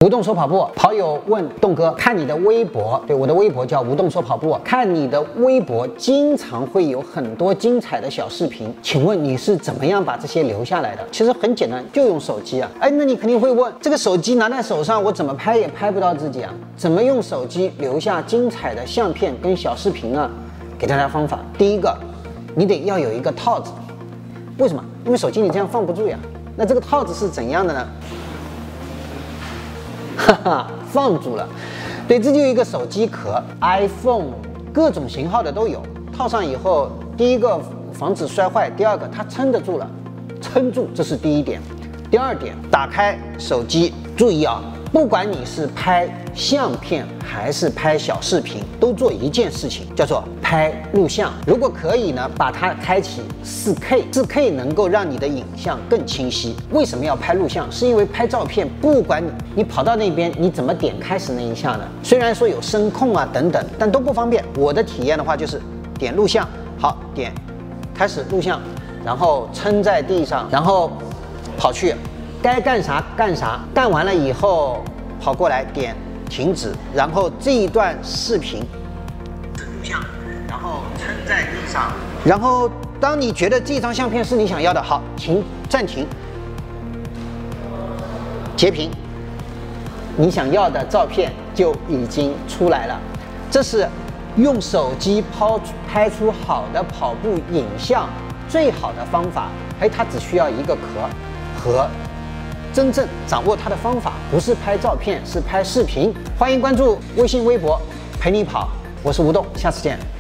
吴栋说跑步，跑友问栋哥，看你的微博，对，我的微博叫吴栋说跑步，看你的微博经常会有很多精彩的小视频，请问你是怎么样把这些留下来的？其实很简单，就用手机啊。哎，那你肯定会问，这个手机拿在手上，我怎么拍也拍不到自己啊？怎么用手机留下精彩的相片跟小视频呢？给大家方法，第一个，你得要有一个套子，为什么？因为手机你这样放不住呀。那这个套子是怎样的呢？哈哈，放住了。对，这就有一个手机壳 ，iPhone 各种型号的都有。套上以后，第一个防止摔坏，第二个它撑得住了，撑住，这是第一点。第二点，打开手机，注意啊，不管你是拍相片还是拍小视频，都做一件事情，叫做拍录像。如果可以呢，把它开启4K 能够让你的影像更清晰。为什么要拍录像？是因为拍照片，不管你跑到那边，你怎么点开始那一下呢？虽然说有声控啊等等，但都不方便。我的体验的话就是点录像，好，点开始录像，然后撑在地上，然后跑去，该干啥干啥，干完了以后跑过来点停止，然后这一段视频录像，然后撑在地上，然后当你觉得这张相片是你想要的，好，暂停，截屏，你想要的照片就已经出来了。这是用手机拍出好的跑步影像最好的方法。哎，它只需要一个壳和真正掌握它的方法，不是拍照片，是拍视频。欢迎关注微信、微博，陪你跑，我是吴栋，下次见。